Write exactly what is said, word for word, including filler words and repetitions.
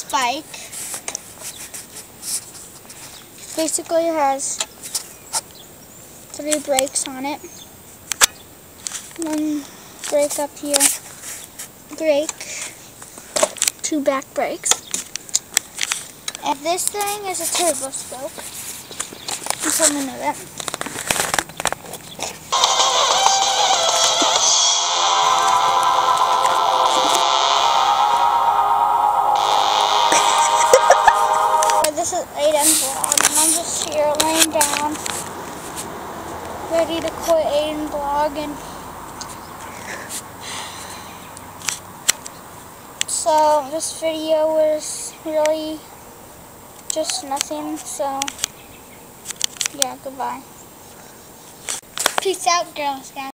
bike. Basically it has three brakes on it. One brake up here, brake, two back brakes. And this thing is a turbo spoke. You told me to know that. This is Aidan's vlog, and I'm just here laying down, ready to quit Aidan vlog. And so this video was really just nothing. So yeah, goodbye. Peace out, Girl Scouts.